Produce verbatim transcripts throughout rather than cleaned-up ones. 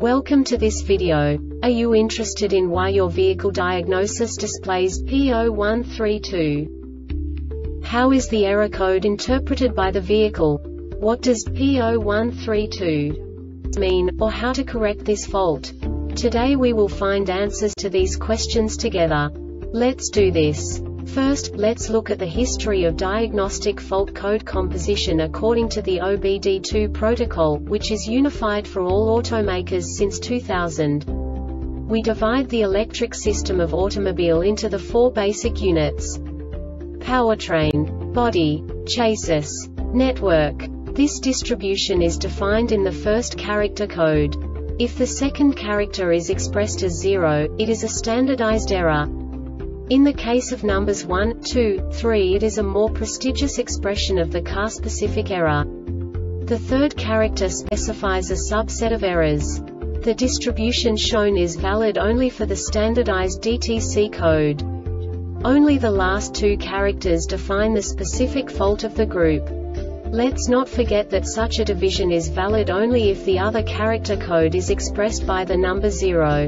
Welcome to this video. Are you interested in why your vehicle diagnosis displays P zero one three two? How is the error code interpreted by the vehicle? What does P zero one three two mean, or how to correct this fault? Today we will find answers to these questions together. Let's do this. First, let's look at the history of diagnostic fault code composition according to the O B D two protocol, which is unified for all automakers since two thousand. We divide the electric system of automobile into the four basic units: powertrain, body, chassis, network. This distribution is defined in the first character code. If the second character is expressed as zero, it is a standardized error. In the case of numbers one, two, three, it is a more prestigious expression of the car-specific error. The third character specifies a subset of errors. The distribution shown is valid only for the standardized D T C code. Only the last two characters define the specific fault of the group. Let's not forget that such a division is valid only if the other character code is expressed by the number zero.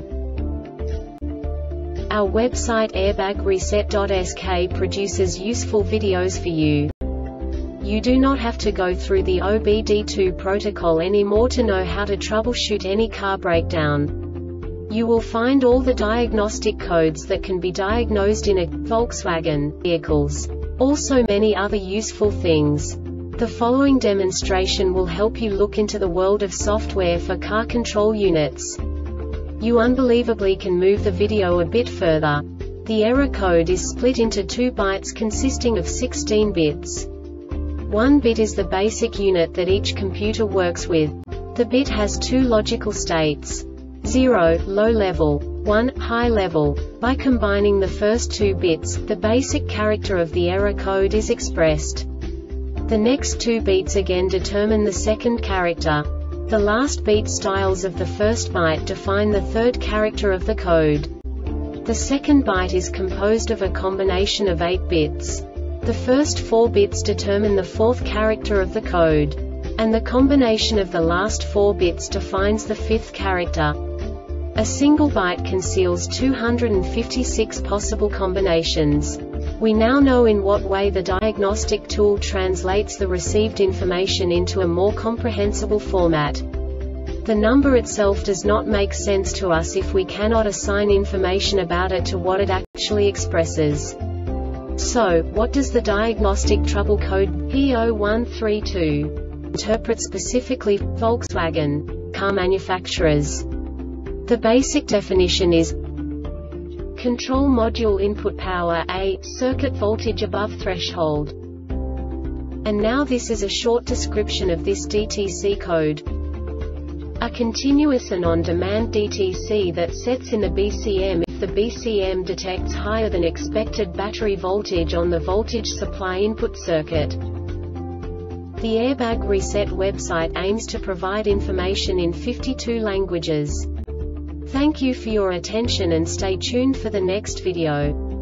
Our website airbag reset dot S K produces useful videos for you. You do not have to go through the O B D two protocol anymore to know how to troubleshoot any car breakdown. You will find all the diagnostic codes that can be diagnosed in a Volkswagen vehicles. Also many other useful things. The following demonstration will help you look into the world of software for car control units. You unbelievably can move the video a bit further. The error code is split into two bytes consisting of sixteen bits. One bit is the basic unit that each computer works with. The bit has two logical states: zero, low level, one, high level. By combining the first two bits, the basic character of the error code is expressed. The next two bits again determine the second character. The last beat styles of the first byte define the third character of the code. The second byte is composed of a combination of eight bits. The first four bits determine the fourth character of the code. And the combination of the last four bits defines the fifth character. A single byte conceals two hundred fifty-six possible combinations. We now know in what way the diagnostic tool translates the received information into a more comprehensible format. The number itself does not make sense to us if we cannot assign information about it to what it actually expresses. So, what does the diagnostic trouble code P zero one three two interpret specifically for Volkswagen car manufacturers? The basic definition is: control module input power A, circuit voltage above threshold. And now this is a short description of this D T C code. A continuous and on-demand D T C that sets in the B C M if the B C M detects higher than expected battery voltage on the voltage supply input circuit. The Airbag Reset website aims to provide information in fifty-two languages. Thank you for your attention and stay tuned for the next video.